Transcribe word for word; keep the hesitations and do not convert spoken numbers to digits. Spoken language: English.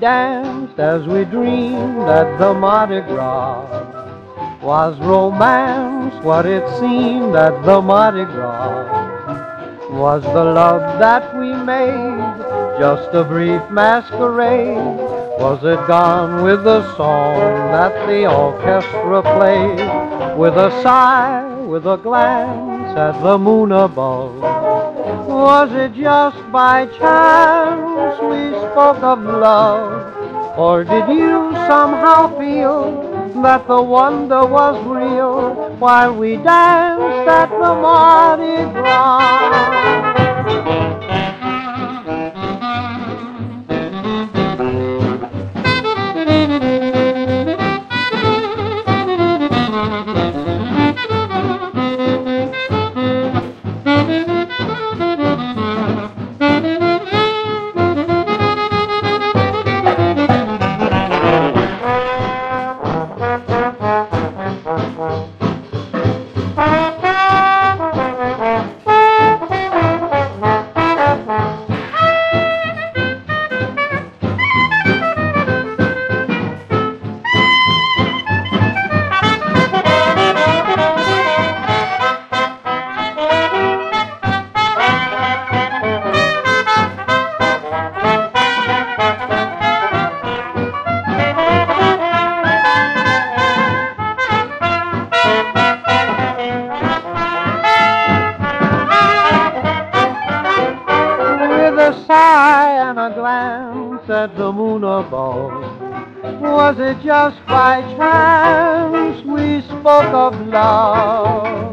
danced as we dreamed at the Mardi Gras. Was romance what it seemed at the Mardi Gras? Was the love that we made just a brief masquerade? Was it gone with the song that the orchestra played? With a sigh, with a glance at the moon above, was it just by chance we spoke of love? Or did you somehow feel that the wonder was real while we danced at the Mardi Gras? And a glance at the moon above, was it just by chance we spoke of love?